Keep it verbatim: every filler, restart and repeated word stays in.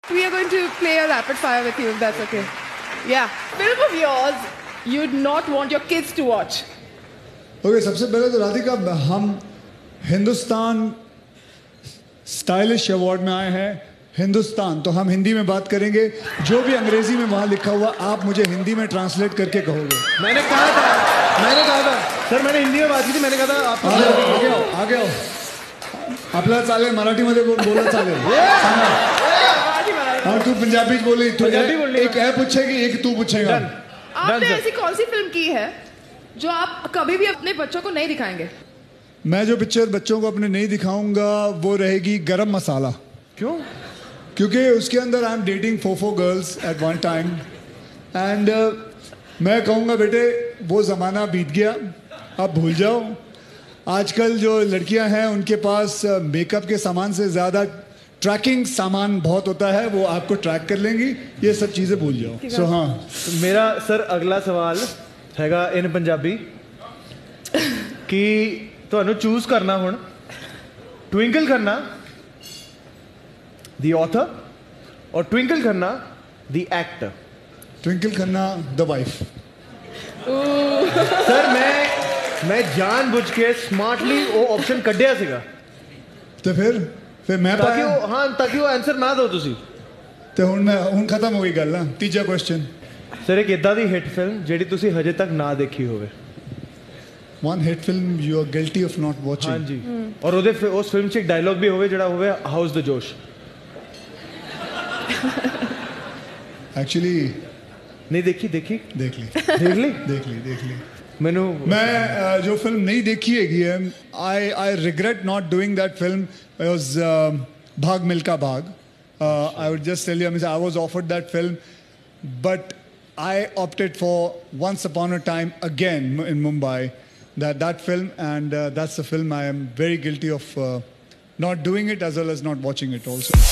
We are going to play a rapid fire with you, if that's okay. Yeah. Film of yours you'd not want your kids to watch. Okay, सबसे पहले तो राधिका हम Hindustan stylish award में आए हैं. हिंदुस्तान तो हम हिंदी में बात करेंगे. जो भी अंग्रेजी में वहाँ लिखा हुआ आप मुझे हिंदी में ट्रांसलेट करके कहोगे. मैंने कहा था मैंने कहा था सर मैंने हिंदी में बात की थी. मैंने कहा था आप आगे आओ आगे आओ. आपल्याला चालेल मराठीमध्ये बोललं चालेल. हाँ तू पंजाबी बोली. तू एक है पूछेगी एक तू पूछेगा. आपने ऐसी कौन सी फिल्म की है जो आप कभी भी अपने बच्चों को नहीं दिखाएंगे? मैं जो पिक्चर बच्चों को अपने नहीं दिखाऊंगा वो रहेगी गरम मसाला. क्यों? क्योंकि उसके अंदर I am dating four four girls at one time and मैं कहूँगा बेटे वो ज़माना बीत गया, अब भूल जाओ. आजकल जो लड़कियां हैं उनके पास मेकअप के सामान से ज़्यादा ट्रैकिंग सामान बहुत होता है, वो आपको ट्रैक कर लेंगी. ये सब चीज़ें भूल जाओ. सो so, हाँ मेरा सर अगला सवाल हैगा इन पंजाबी कि ਤੁਹਾਨੂੰ चूज करना हुण ट्विंकल खन्ना द ऑथर और Twinkle Khanna the actor. Twinkle Khanna the wife. Sir मैं मैं जानबूझ के स्मार्टली वो ऑप्शन ਕੱਢਿਆ ਸੀਗਾ. तो फिर फिर मैं ताकि वो हाँ ताकि वो आंसर ना दो ਤੁਸੀਂ. ਤੇ ਹੁਣ ਮੈਂ ਹੁਣ ਖਤਮ ਹੋ ਗਈ ਗੱਲ ਨਾ. ਤੀਜਾ ਕੁਐਸਚਨ ਸਰ ਇੱਕ ਇਦਾਂ ਦੀ ਹਿੱਟ ਫਿਲਮ ਜਿਹੜੀ ਤੁਸੀਂ ਹਜੇ ਤੱਕ ਨਾ ਦੇਖੀ ਹੋਵੇ. One hit film you are guilty of not watching. हाँ जी. और ਉਹਦੇ ਉਸ ਫਿਲਮ 'ਚ ਇੱਕ ਡਾਇਲੌਗ ਵੀ ਹੋਵੇ ਜਿਹੜਾ ਹੋਵੇ ਹਾਊਸ ਦ ਜੋਸ਼. Actually नहीं देखी देखी देख ली देख ली देख ली देख ली मैंने मैं जो फिल्म नहीं देखी है I I regret not doing that film was Bhaag Milkha Bhaag. I would just tell you I was offered that film but I opted for once upon a time again in Mumbai that that film and uh, that's the film I am very guilty of uh, not doing it as well as not watching it also.